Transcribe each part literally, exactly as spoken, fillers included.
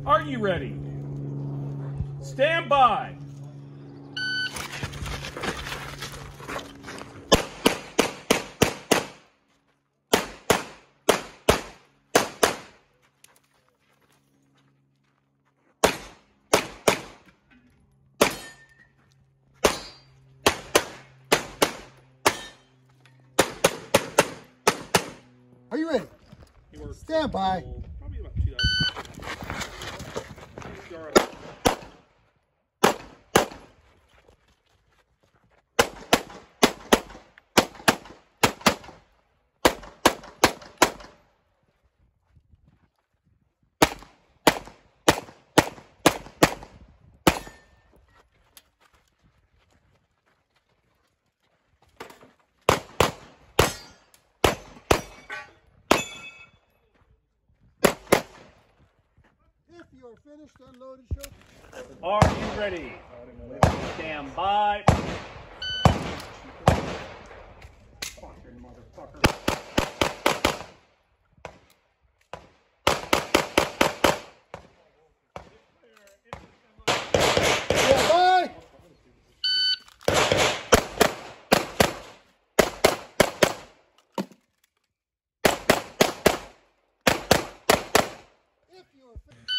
Are you ready? Stand by. Are you ready? Stand by. Probably about two thousand. If you are finished, unload and show. Are you ready? Stand by. Fucking motherfucker. Stand by. If you are finished.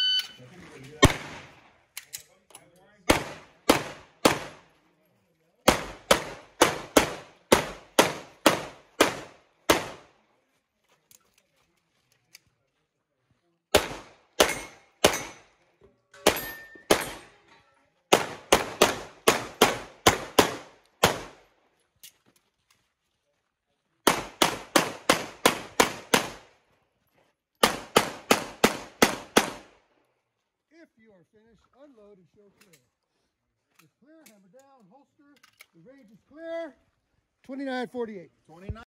If you are finished, unload and show clear. It's clear, hammer down, holster. The range is clear. twenty-nine forty-eight. twenty-nine.